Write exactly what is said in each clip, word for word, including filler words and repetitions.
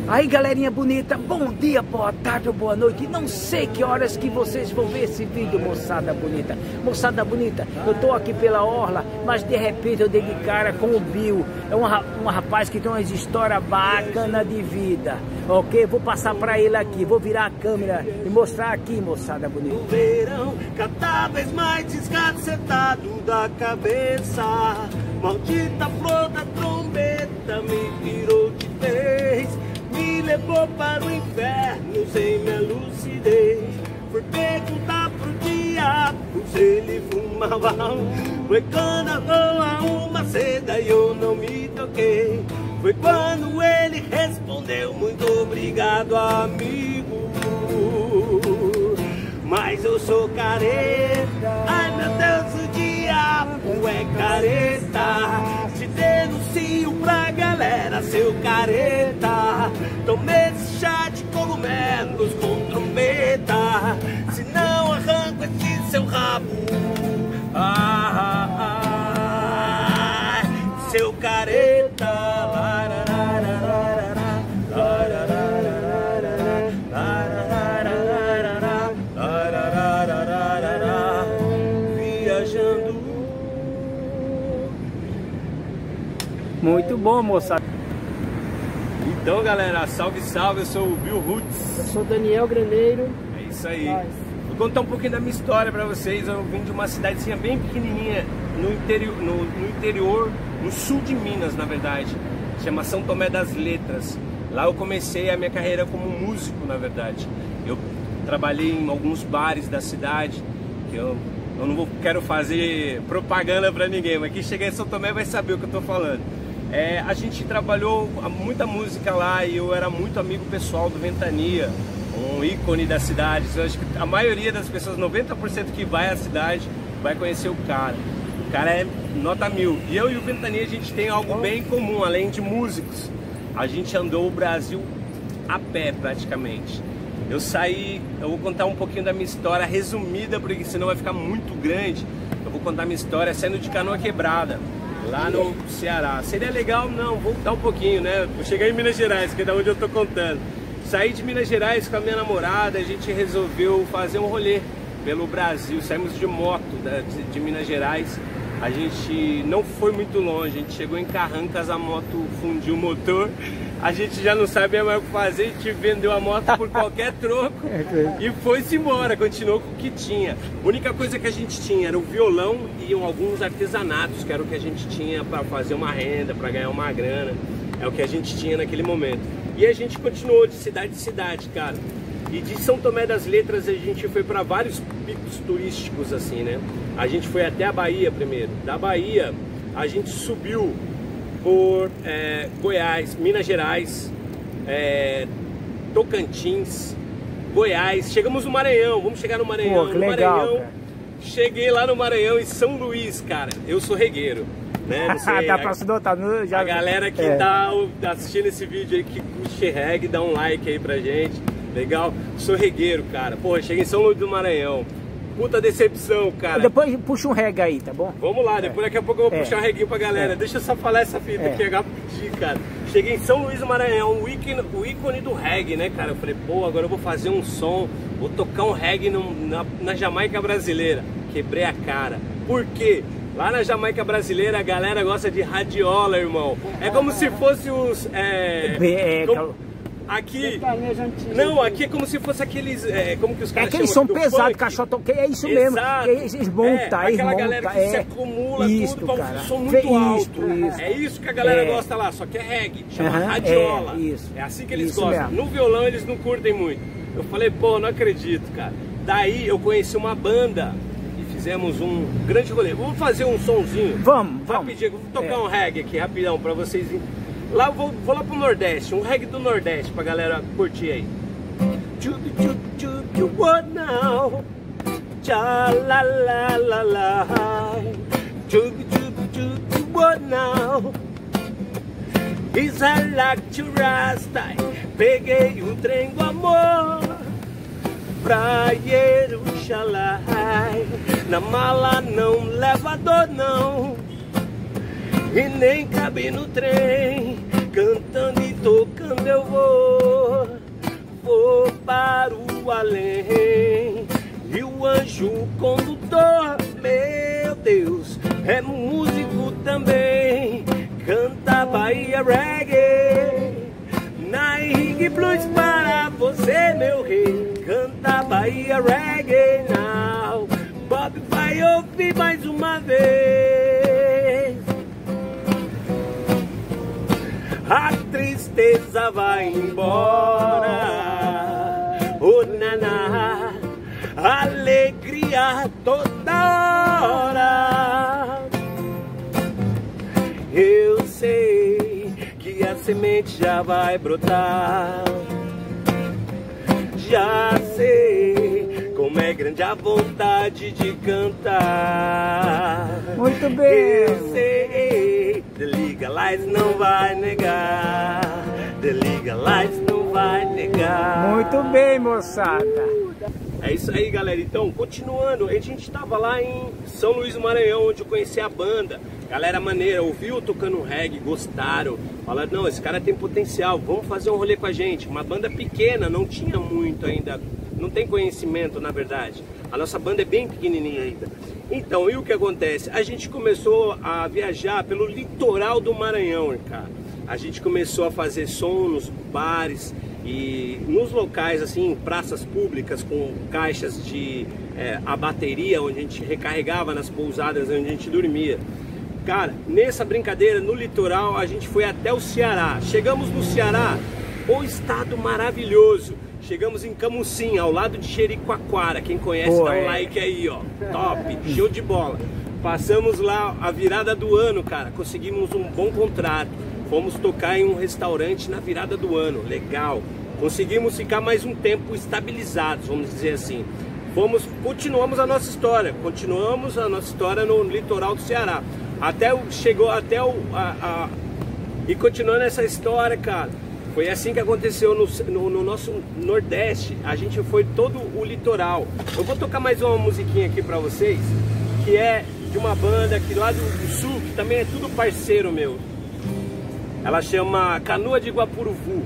Aí, galerinha bonita, bom dia, boa tarde ou boa noite. Não sei que horas que vocês vão ver esse vídeo, moçada bonita. Moçada bonita, eu tô aqui pela orla, mas de repente eu dei de cara com o Bill. É um, um rapaz que tem umas histórias bacanas de vida, ok? Vou passar pra ele aqui, vou virar a câmera e mostrar aqui, moçada bonita. O verão, cada vez mais descacetado da cabeça. Maldita flor da trombeta me virou de vez. Me levou para o inferno sem minha lucidez. Fui perguntar pro diabo se ele fumava. Foi quando a uma seda e eu não me toquei. Foi quando ele respondeu: muito obrigado, amigo, mas eu sou careta. Ai meu Deus, o diabo é careta. Te denuncio pra galera, seu careta. Tomei esse chá de cogumelos com trombeta. Se não arranco esse seu rabo, ah, ah, ah, seu careta. Muito bom, moçada. Então, galera, salve, salve, eu sou o Bill Roots. Eu sou Daniel Graneiro. É isso aí. Vou contar um pouquinho da minha história pra vocês. Eu vim de uma cidadezinha bem pequenininha no interior, no, no interior, no sul de Minas, na verdade. Chama São Tomé das Letras. Lá eu comecei a minha carreira como músico, na verdade. Eu trabalhei em alguns bares da cidade, que eu, eu não vou, quero fazer propaganda pra ninguém, mas quem chegar em São Tomé vai saber o que eu tô falando. É, a gente trabalhou muita música lá e eu era muito amigo pessoal do Ventania, um ícone da cidade. Eu acho que a maioria das pessoas, noventa por cento que vai à cidade, vai conhecer o cara. O cara é nota mil. E eu e o Ventania, a gente tem algo bem comum, além de músicos. A gente andou o Brasil a pé praticamente. Eu saí, eu vou contar um pouquinho da minha história resumida, porque senão vai ficar muito grande. Eu vou contar minha história saindo de Canoa Quebrada, lá no Ceará. Seria legal? Não, vou contar um pouquinho, né? Vou chegar em Minas Gerais, que é da onde eu tô contando. Saí de Minas Gerais com a minha namorada, a gente resolveu fazer um rolê pelo Brasil. Saímos de moto de, de Minas Gerais. A gente não foi muito longe, a gente chegou em Carrancas, a moto fundiu o motor. A gente já não sabia mais o que fazer, a gente vendeu a moto por qualquer troco e foi-se embora, continuou com o que tinha. A única coisa que a gente tinha era o violão e alguns artesanatos, que era o que a gente tinha para fazer uma renda, para ganhar uma grana. É o que a gente tinha naquele momento. E a gente continuou de cidade em cidade, cara. E de São Tomé das Letras a gente foi para vários picos turísticos, assim, né? A gente foi até a Bahia primeiro. Da Bahia a gente subiu por é, Goiás, Minas Gerais, é, Tocantins, Goiás. Chegamos no Maranhão, vamos chegar no Maranhão. Pô, que no legal, Maranhão, cara. Cheguei lá no Maranhão, em São Luís, cara. Eu sou regueiro, né? Não sei, Dá a, pra se notar, no, já... a galera que é. tá assistindo esse vídeo aí, que curte reggae, dá um like aí pra gente. Legal? Sou regueiro, cara. Porra, cheguei em São Luís do Maranhão. Puta decepção, cara. Depois puxa um reggae aí, tá bom? Vamos lá, depois daqui a pouco eu vou É. puxar um reguinho pra galera. É. Deixa eu só falar essa fita É. aqui, rapidinho, cara. Cheguei em São Luís do Maranhão, o ícone, o ícone do reggae, né, cara? Eu falei, pô, agora eu vou fazer um som, vou tocar um reggae no, na, na Jamaica brasileira. Quebrei a cara. Por quê? Lá na Jamaica brasileira a galera gosta de radiola, irmão. É como se fosse os... É, É, como, aqui... Não, aqui é como se fosse aqueles... É, como que os É caras aquele chamam som do pesado, funk? cachotão, que é isso mesmo. Exato. Que eles montam, é, aí aquela monta, galera que é. se acumula Isso, tudo pra um cara. som Vê muito alto. isso. É isso que a galera É. gosta lá, só que é reggae, chama Aham, radiola. é, isso. É assim que eles Isso gostam. mesmo. No violão eles não curtem muito. Eu falei, pô, não acredito, cara. Daí eu conheci uma banda e fizemos um grande rolê. Vamos fazer um sonzinho? Vamos, vamos. Rapidinho, vou tocar É. um reggae aqui, rapidão, pra vocês virem. Lá, vou, vou lá pro Nordeste, um reggae do Nordeste pra galera curtir aí. Chup, chup, chup, you what now? Cha la la la la. Chup, chup, chup, you what now? Is I like to rasta. Peguei um trem do amor pra Jerusalém. Na mala não leva dor não, e nem cabe no trem. Cantando e tocando eu vou. baixo condutor, meu Deus, é músico também. Canta Bahia Reggae, na Henrique Blues para você, meu rei. Canta Bahia Reggae now. Bob vai ouvir mais uma vez. A tristeza vai embora, oh naná, alegria toda hora. Eu sei que a semente já vai brotar. Já sei como é grande a vontade de cantar. Muito bem. Eu sei, The Legalize não vai negar. The Legalize não vai negar. Muito bem, moçada. É isso aí, galera. Então, continuando, a gente estava lá em São Luís do Maranhão, onde eu conheci a banda. Galera maneira, ouviu tocando reggae, gostaram. Falaram, não, esse cara tem potencial, vamos fazer um rolê com a gente. Uma banda pequena, não tinha muito ainda, não tem conhecimento, na verdade. A nossa banda é bem pequenininha ainda. Então, e o que acontece? A gente começou a viajar pelo litoral do Maranhão, cara. A gente começou a fazer som nos bares e nos locais, assim, em praças públicas com caixas de é, a bateria, onde a gente recarregava nas pousadas onde a gente dormia. Cara, nessa brincadeira, no litoral, a gente foi até o Ceará. Chegamos no Ceará, um estado maravilhoso. Chegamos em Camusim, ao lado de Jericoacoara. Quem conhece, Pô, dá um é. like aí, ó. Top, show de bola. Passamos lá a virada do ano, cara. Conseguimos um bom contrato. Fomos tocar em um restaurante na virada do ano. Legal. Conseguimos ficar mais um tempo estabilizados, vamos dizer assim. Fomos, continuamos a nossa história. Continuamos a nossa história no litoral do Ceará. Até o, chegou até o... A, a, e continuando essa história, cara, foi assim que aconteceu no, no, no nosso Nordeste. A gente foi todo o litoral. Eu vou tocar mais uma musiquinha aqui pra vocês, que é de uma banda aqui lá do, do Sul, que também é tudo parceiro meu. Ela chama Canoa de Guapuruvu.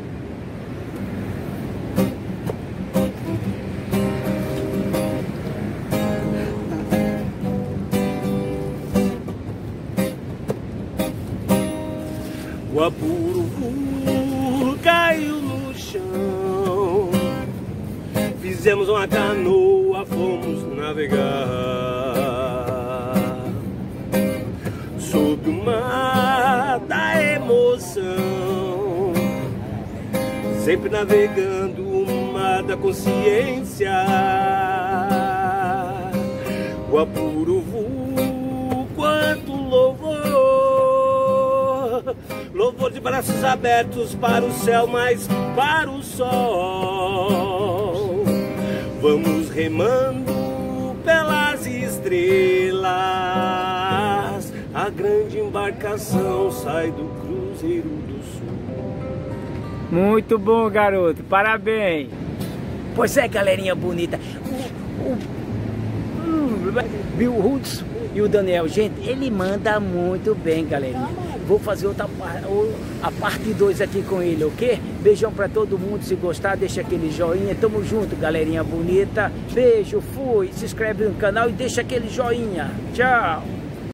Guapuruvu caiu no chão, fizemos uma canoa, fomos navegar sob o mar da emoção, sempre navegando o mar da consciência. Guapuruvu, quanto louvor, louvor de braços abertos para o céu, mas para o sol. Vamos remando pelas estrelas, a grande embarcação sai do Cruzeiro do Sul. Muito bom, garoto. Parabéns. Pois é, galerinha bonita. O, o, o Bill Hudson e o Daniel, gente, ele manda muito bem, galerinha. Vou fazer outra a parte dois aqui com ele, ok? Beijão pra todo mundo. Se gostar, deixa aquele joinha. Tamo junto, galerinha bonita. Beijo, fui. Se inscreve no canal e deixa aquele joinha. Tchau.